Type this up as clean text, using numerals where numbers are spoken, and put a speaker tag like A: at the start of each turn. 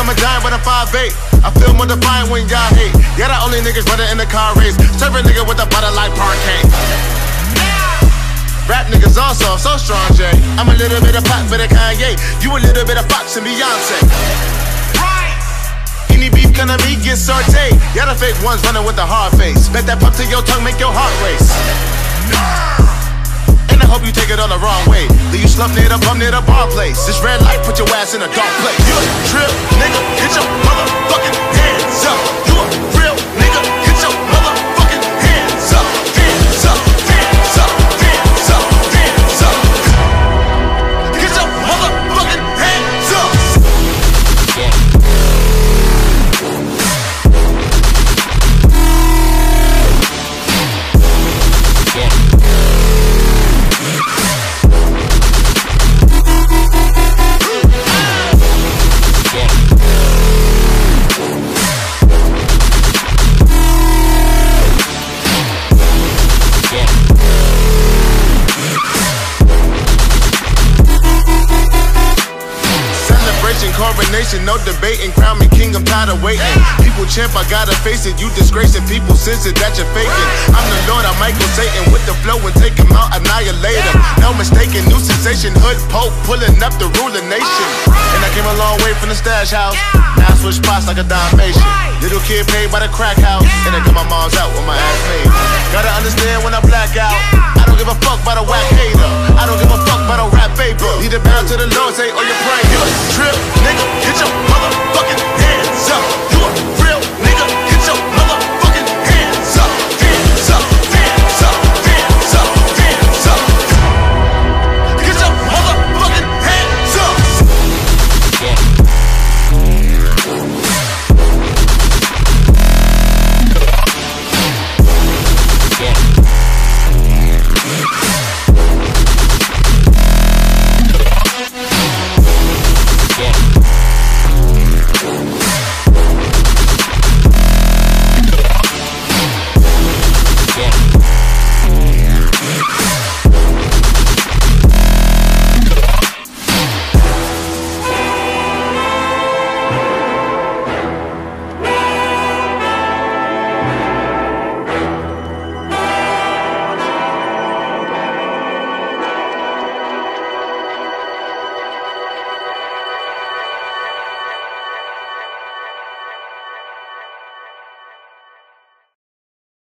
A: I'm a giant, but I'm 5'8". I feel more defiant when y'all hate. Yeah, the only niggas running in the car race. Serve a nigga with a butter like parquet. Rap niggas also, so strong, Jay. I'm a little bit of pop, bit of Kanye. You a little bit of Fox and Beyonce. Any beef gonna be get sauteed. Y'all the fake ones running with a hard face. Bet that pump to your tongue make your heart race. And I hope you take it all the wrong way. Leave you slumped near the bum near the bar place. This red light put your ass in a dark place. You a trip, nigga, get your motherfucking hands up. You a real nigga, get your motherfucking hands up. Hands up, hands up, hands up, hands up. Get your motherfucking hands up. Coronation, no debating, crown me king, I'm tired of waiting. People champ, I gotta face it, you disgracing, people sense it that you're faking. I'm the Lord, I'm Michael Satan, with the flow and take him out, annihilate him. No mistaking, new sensation, hood pope, pulling up the ruling nation. And I came a long way from the stash house, now I switch spots like a Dalmatian. Little kid paid by the crack house, and I cut my mom's out with my ass made. Gotta understand when I black out, I don't give a fuck about a whack hater. I don't give a fuck about a rap paper. Need to bow to the Lord, say, oh, you pray. You a trip, nigga, get your motherfucking